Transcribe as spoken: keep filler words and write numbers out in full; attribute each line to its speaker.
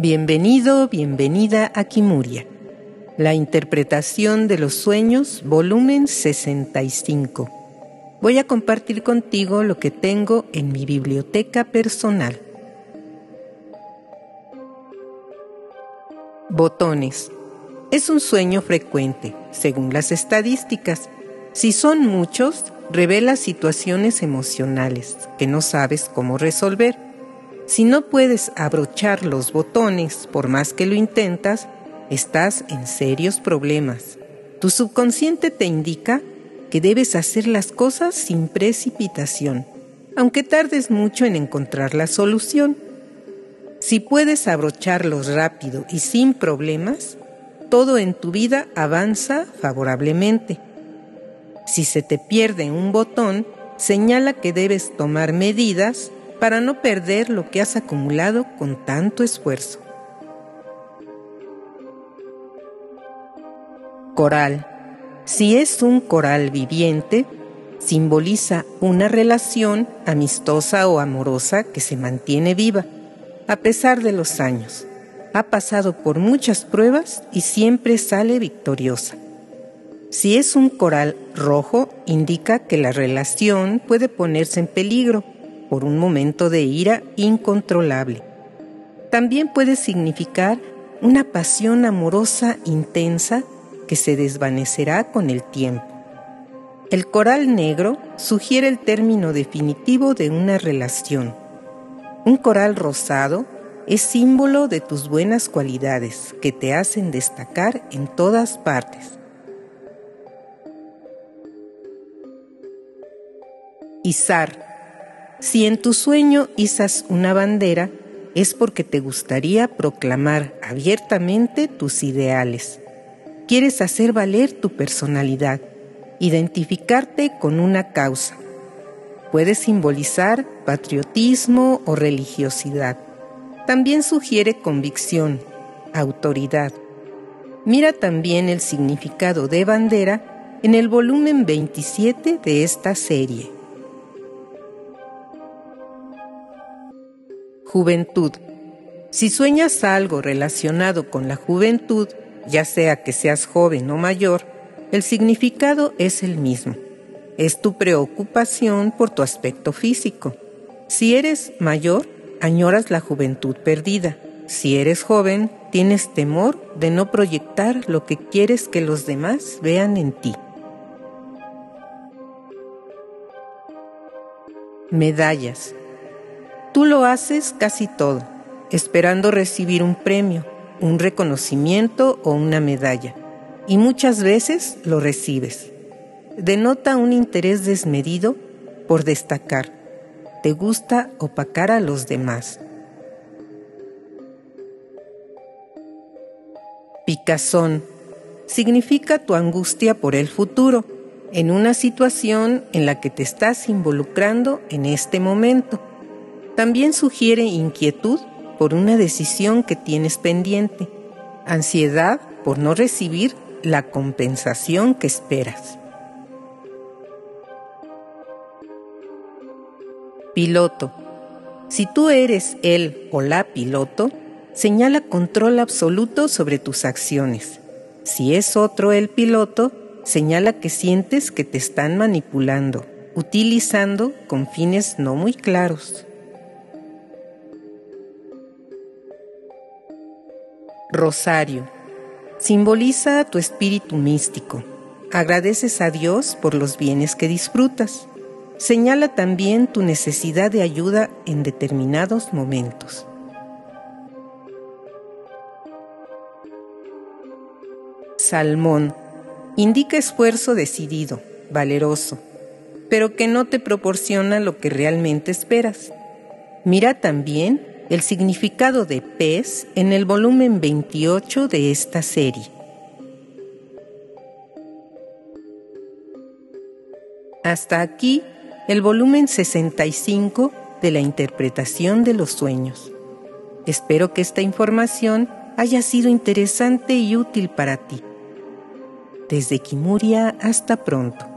Speaker 1: Bienvenido, bienvenida a Kimuria, la interpretación de los sueños, volumen sesenta y cinco. Voy a compartir contigo lo que tengo en mi biblioteca personal. Botones. Es un sueño frecuente, según las estadísticas. Si son muchos, revela situaciones emocionales que no sabes cómo resolver. Si no puedes abrochar los botones, por más que lo intentas, estás en serios problemas. Tu subconsciente te indica que debes hacer las cosas sin precipitación, aunque tardes mucho en encontrar la solución. Si puedes abrocharlos rápido y sin problemas, todo en tu vida avanza favorablemente. Si se te pierde un botón, señala que debes tomar medidas para no perder lo que has acumulado con tanto esfuerzo. Coral. Si es un coral viviente, simboliza una relación amistosa o amorosa que se mantiene viva, a pesar de los años. Ha pasado por muchas pruebas y siempre sale victoriosa. Si es un coral rojo, indica que la relación puede ponerse en peligro por un momento de ira incontrolable. También puede significar una pasión amorosa intensa que se desvanecerá con el tiempo. El coral negro sugiere el término definitivo de una relación. Un coral rosado es símbolo de tus buenas cualidades que te hacen destacar en todas partes. Izar. Si en tu sueño izas una bandera, es porque te gustaría proclamar abiertamente tus ideales. Quieres hacer valer tu personalidad, identificarte con una causa. Puede simbolizar patriotismo o religiosidad. También sugiere convicción, autoridad. Mira también el significado de bandera en el volumen veintisiete de esta serie. Juventud. Si sueñas algo relacionado con la juventud, ya sea que seas joven o mayor, el significado es el mismo. Es tu preocupación por tu aspecto físico. Si eres mayor, añoras la juventud perdida. Si eres joven, tienes temor de no proyectar lo que quieres que los demás vean en ti. Medallas. Tú lo haces casi todo, esperando recibir un premio, un reconocimiento o una medalla, y muchas veces lo recibes. Denota un interés desmedido por destacar. Te gusta opacar a los demás. Picazón. Significa tu angustia por el futuro, en una situación en la que te estás involucrando en este momento. También sugiere inquietud por una decisión que tienes pendiente, ansiedad por no recibir la compensación que esperas. Piloto. Si tú eres el o la piloto, señala control absoluto sobre tus acciones. Si es otro el piloto, señala que sientes que te están manipulando, utilizando con fines no muy claros. Rosario. Simboliza tu espíritu místico. Agradeces a Dios por los bienes que disfrutas. Señala también tu necesidad de ayuda en determinados momentos. Salmón. Indica esfuerzo decidido, valeroso, pero que no te proporciona lo que realmente esperas. Mira también el significado de pez en el volumen veintiocho de esta serie. Hasta aquí el volumen sesenta y cinco de la interpretación de los sueños. Espero que esta información haya sido interesante y útil para ti. Desde Kimuria, hasta pronto.